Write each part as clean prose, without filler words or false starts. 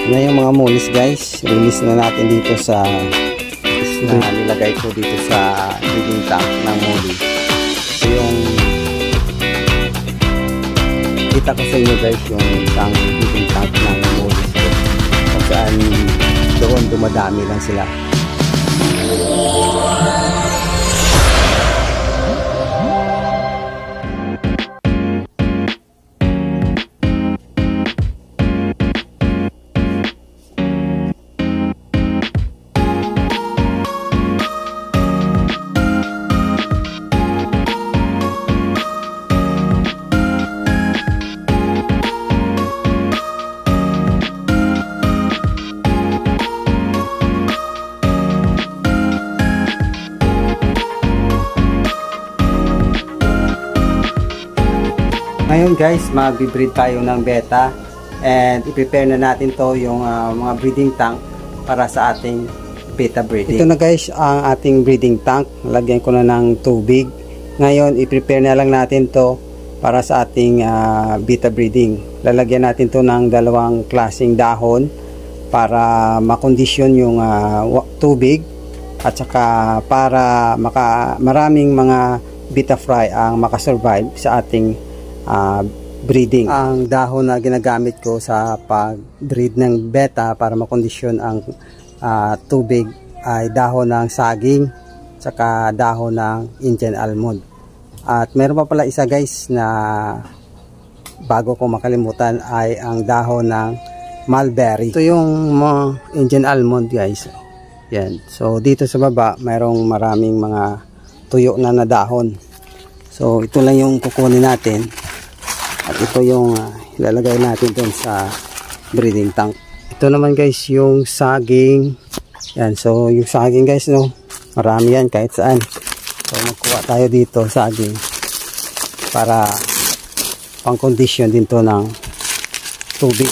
na yung mga mulis guys. Release na natin dito sa na nilagay ko dito sa breeding tank ng muli. So yung kita ko sa inyo guys yung isang breeding tank ng mulis kung saan doon dumadami lang sila. Ngayon guys, mag-breed tayo ng beta and i-prepare na natin to yung mga breeding tank para sa ating beta breeding. Ito na guys ang ating breeding tank. Lagyan ko na ng tubig. Ngayon, i-prepare na lang natin to para sa ating beta breeding. Lalagyan natin to ng dalawang klaseng dahon para makondisyon yung tubig at saka para maraming mga beta fry ang makasurvive sa ating breeding. Ang dahon na ginagamit ko sa pag-breed ng beta para makondisyon ang tubig ay dahon ng saging saka dahon ng Indian almond. At meron pa pala isa guys na bago ko makalimutan ay ang dahon ng mulberry. Ito yung Indian almond guys. Yan. So dito sa baba mayroong maraming mga tuyo na dahon. So ito lang yung kukunin natin. At ito yung ilalagay natin dun sa breeding tank. Ito naman guys yung saging. Yan, so yung saging guys no, marami yan kahit saan. So magkuha tayo dito saging para pang condition din to ng tubig.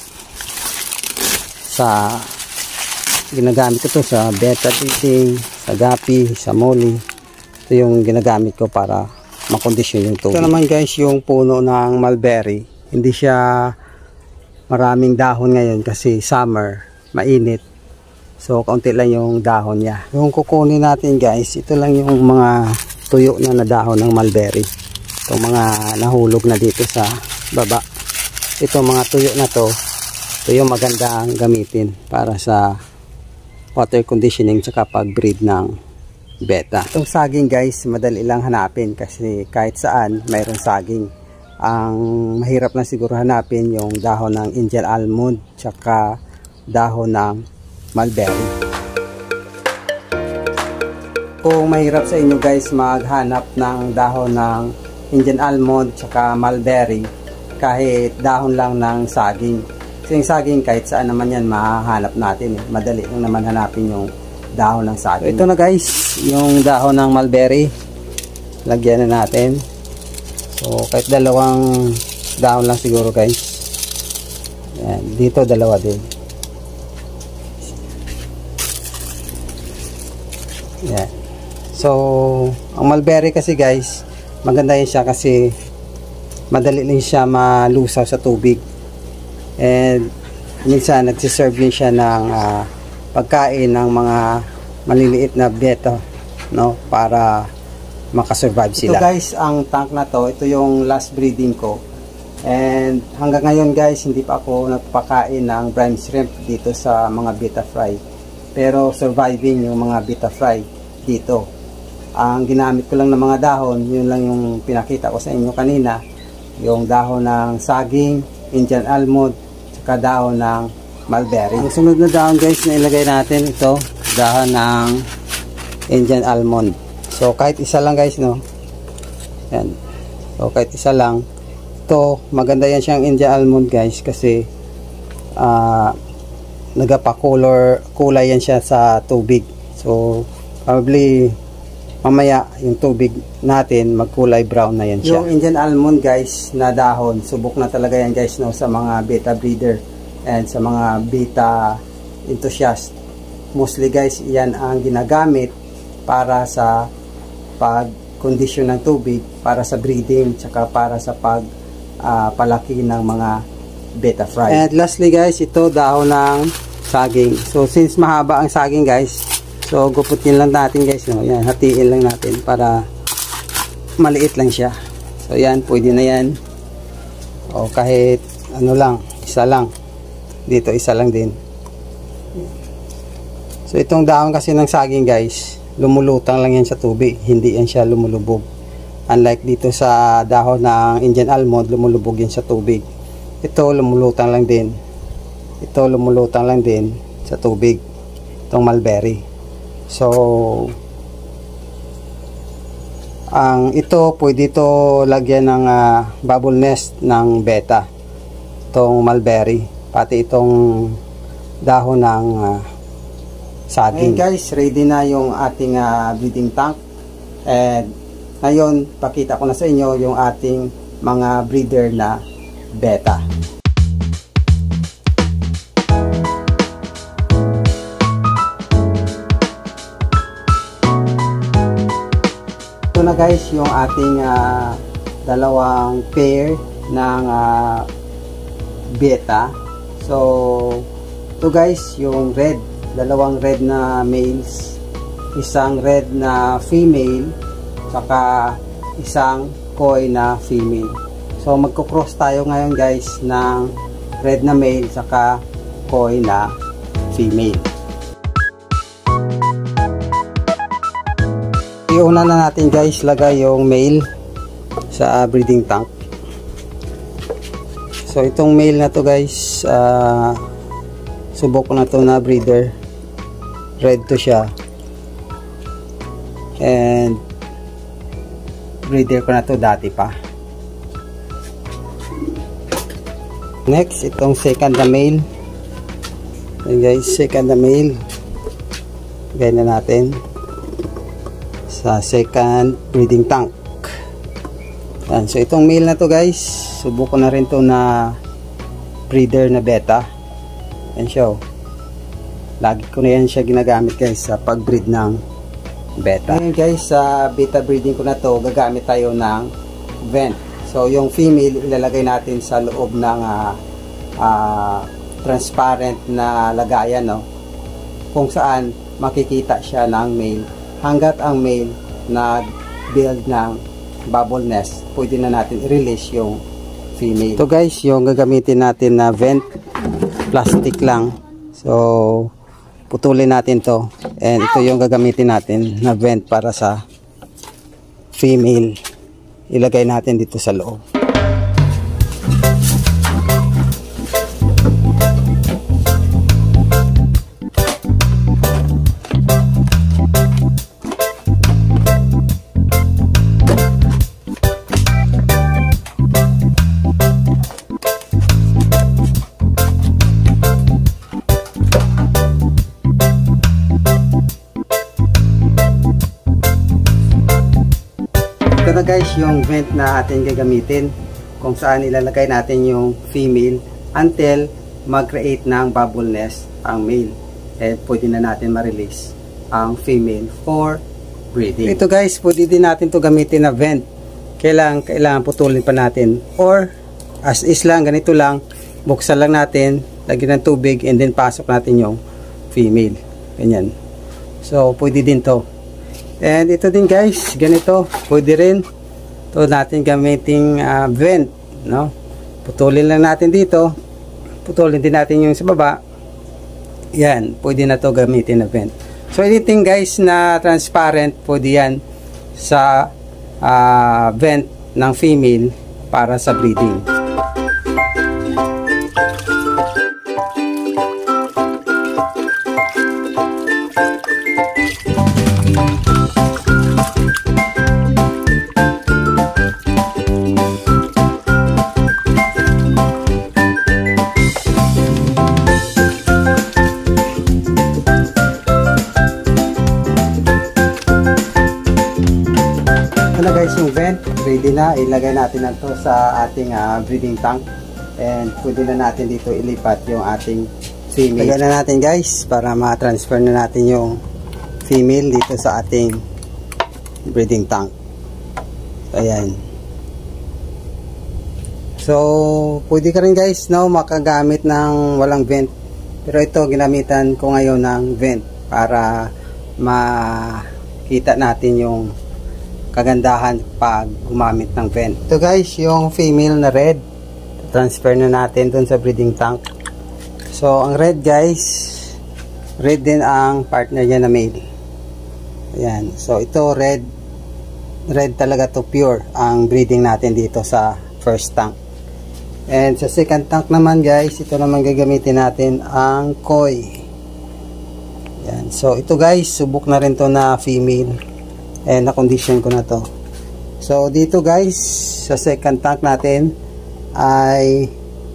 Sa ginagamit ko to sa beta breeding, sa gapi, sa moli. Ito yung ginagamit ko para makondisyon yung tubig. Ito naman guys yung puno ng mulberry. Hindi siya maraming dahon ngayon kasi summer, mainit. So kaunti lang yung dahon niya. Yung kukunin natin guys, ito lang yung mga tuyo na dahon ng mulberry. Itong mga nahulog na dito sa baba. Itong mga tuyo na to, ito yung maganda ang gamitin para sa water conditioning tsaka pag-breed ng beta. Itong saging guys, madali lang hanapin kasi kahit saan mayroong saging. Ang mahirap na siguro hanapin yung dahon ng Indian almond tsaka dahon ng mulberry. Kung mahirap sa inyo guys maghanap ng dahon ng Indian almond tsaka mulberry, kahit dahon lang ng saging. Kasi yung saging kahit saan naman yan mahahanap natin. Madali lang naman hanapin yung dahon ng saging. So, ito na guys yung dahon ng mulberry. Lagyan na natin. So kahit dalawang dahon lang siguro guys. Yan, dito dalawa din. Yan. So ang mulberry kasi guys, maganda yun siya kasi madali din siya malusaw sa tubig. And minsan nagsiserve din siya ng pagkain ng mga maliliit na beta, no, para makasurvive sila. Ito guys, ang tank na to, ito yung last breeding ko. And hanggang ngayon guys, hindi pa ako nagpakain ng brine shrimp dito sa mga beta fry. Pero surviving yung mga beta fry dito. Ang ginamit ko lang ng mga dahon, yun lang yung pinakita ko sa inyo kanina. Yung dahon ng saging, Indian almond, saka dahon ng mulberry. Ang sunod na dahon guys na ilagay natin, ito dahon ng Indian almond. So kahit isa lang guys, no, yan. So kahit isa lang, ito maganda yan siyang Indian almond guys kasi kulay yan siya sa tubig. So probably mamaya yung tubig natin magkulay brown na yan siya. Yung Indian almond guys na dahon, subok na talaga yan guys, no, sa mga beta breeder and sa mga beta enthusiast. Mostly guys, yan ang ginagamit para sa pag-condition ng tubig, para sa breeding, tsaka para sa palaki ng mga betta fry. And lastly guys, ito dahon ng saging. So since mahaba ang saging guys, so guputin lang natin guys, no? Yan, hatiin lang natin para maliit lang siya. So yan, pwede na yan. O kahit ano lang, isa lang. Dito isa lang din. So itong dahon kasi ng saging guys, lumulutang lang yan sa tubig, hindi yan siya lumulubog. Unlike dito sa dahon ng Indian almond, lumulubog yan sa tubig. Ito lumulutang lang din. Ito lumulutang lang din sa tubig. Itong mulberry. So ito pwede ito lagyan ng bubble nest ng betta. Itong mulberry, pati itong dahon ng saging. Okay guys, ready na yung ating breeding tank. And ngayon, pakita ko na sa inyo yung ating mga breeder na betta. Ito na guys yung ating dalawang pair ng betta. So ito guys yung red, dalawang red na males, isang red na female, saka isang koi na female. So magko-cross tayo ngayon guys ng red na male saka koi na female. Iuna na natin guys lagay yung male sa breeding tank. So itong male na to guys, subok ko na to na breeder. Red to siya. And breeder ko na to dati pa. Next, itong second na male. Ayan guys, second na male. Gaya na natin sa second breeding tank. Ayan, so itong male na to guys, subukan na rin to na breeder na betta. Ayan siya. Lagi ko na yan siya ginagamit guys sa pag-breed ng betta. Ngayon guys, sa betta breeding ko na to, gagamit tayo ng vent. So yung female ilalagay natin sa loob ng transparent na lagayan, no? Kung saan makikita siya ng male. Hanggat ang male nag-build ng bubble nest, pwede na natin i-release yung female. Ito guys, yung gagamitin natin na vent, plastic lang. So putulin natin to, and ito yung gagamitin natin na vent para sa female. Ilagay natin dito sa loob. Ito na guys yung vent na ating gagamitin, kung saan ilalagay natin yung female until mag-create ng bubble nest ang male. Eh pwede na natin ma-release ang female for breeding. Ito guys, pwede din natin to gamitin na vent. Kailangan putulin pa natin, or as is lang, ganito lang, buksan lang natin, lagyan ng tubig, and then pasok natin yung female. Ganyan. So pwede din to. And ito din guys, ganito, pwede rin ito natin gamiting vent, no? Putulin lang natin dito, putulin din natin yung sa baba. Yan, pwede na to gamitin na vent. So anything guys na transparent, pwede yan sa vent ng female para sa breeding. Yung vent, ready na. Ilagay natin na to sa ating breeding tank, and pwede na natin dito ilipat yung ating female. Lagyan na natin guys para ma-transfer na natin yung female dito sa ating breeding tank. Ayan. So, pwede ka rin guys, no, makagamit ng walang vent. Pero ito, ginamitan ko ngayon ng vent para makita natin yung kagandahan pag gumamit ng vent. Ito guys, yung female na red. Transfer na natin dun sa breeding tank. So, ang red guys, red din ang partner niya na male. Ayan. So, ito red talaga to, pure ang breeding natin dito sa first tank. And sa second tank naman guys, ito naman gagamitin natin ang koi. Ayan. So, ito guys, subok na rin to na female. And na-condition ko na to. So, dito guys, sa second tank natin ay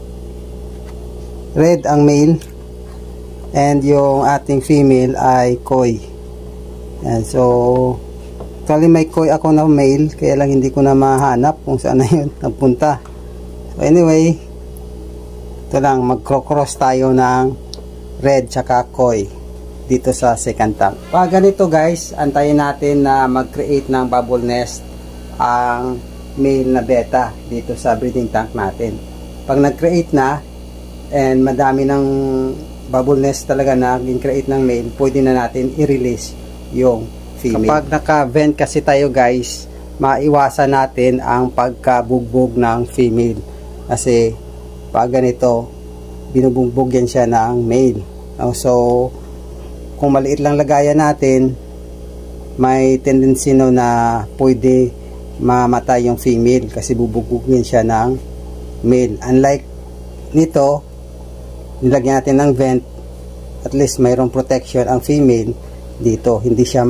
red ang male and yung ating female ay koi. Yan, so actually may koi ako na male, kaya lang hindi ko na mahanap kung saan na yun nagpunta. So anyway, ito lang, mag-cross tayo ng red tsaka koi dito sa second tank. Pag ganito guys, antayin natin na mag-create ng bubble nest ang male na beta dito sa breeding tank natin. Pag nag-create na and madami ng bubble nest talaga na gin-create ng male, pwede na natin i-release yung female. Kapag naka-vent kasi tayo guys, maiwasan natin ang pagkabugbog ng female. Kasi pag ganito, binubugbog yan siya ng male. So, kung maliit lang lagayan natin, may tendency no na pwede mamatay yung female kasi bubugbugin siya ng male. Unlike nito, nilagyan natin ng vent, at least mayroong protection ang female dito, hindi siya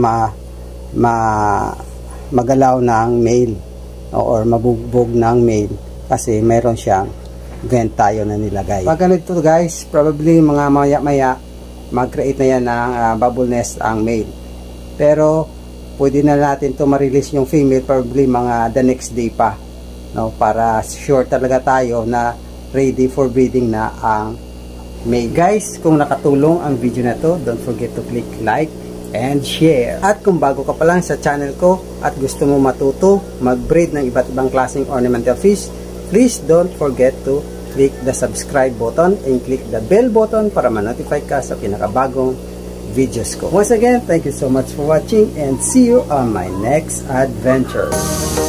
magalaw ng male or mabugbog ng male kasi mayroon siyang vent tayo na nilagay. Pag ganito guys, probably mga maya mag-create na yan ng bubble nest ang male, pero pwede na natin to ma-release yung female probably mga the next day pa, no, para sure talaga tayo na ready for breeding na ang male. Guys, kung nakatulong ang video na to, don't forget to click like and share. At kung bago ka pa lang sa channel ko at gusto mo matuto mag-breed ng iba't ibang klaseng ornamental fish, please don't forget to click the subscribe button and click the bell button para ma-notify ka sa pinakabagong videos ko. Once again, thank you so much for watching and see you on my next adventure.